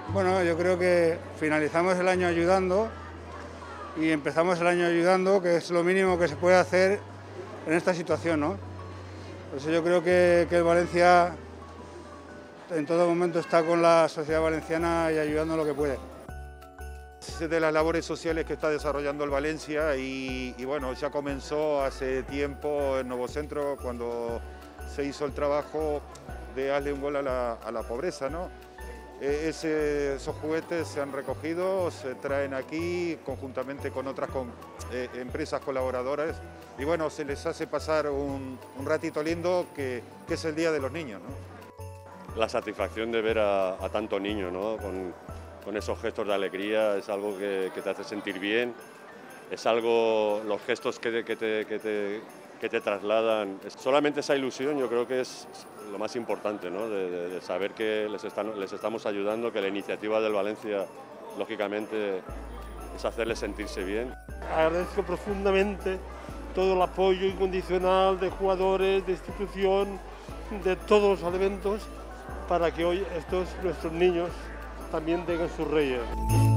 Bueno, yo creo que finalizamos el año ayudando y empezamos el año ayudando, que es lo mínimo que se puede hacer en esta situación, ¿no? Por eso yo creo que el Valencia en todo momento está con la sociedad valenciana y ayudando lo que puede. Es de las labores sociales que está desarrollando el Valencia y bueno, ya comenzó hace tiempo en Nuevo Centro cuando se hizo el trabajo de darle un gol a la pobreza, ¿no? Esos juguetes se han recogido, se traen aquí conjuntamente con otras empresas colaboradoras y bueno, se les hace pasar un ratito lindo que es el Día de los Niños, ¿no? La satisfacción de ver a tanto niño, ¿no? Con esos gestos de alegría es algo que te hace sentir bien, es algo, los gestos que te trasladan. Solamente esa ilusión yo creo que es lo más importante, ¿no? De saber que les estamos ayudando, que la iniciativa del Valencia, lógicamente, es hacerles sentirse bien. Agradezco profundamente todo el apoyo incondicional de jugadores, de institución, de todos los elementos, para que hoy nuestros niños también tengan sus reyes.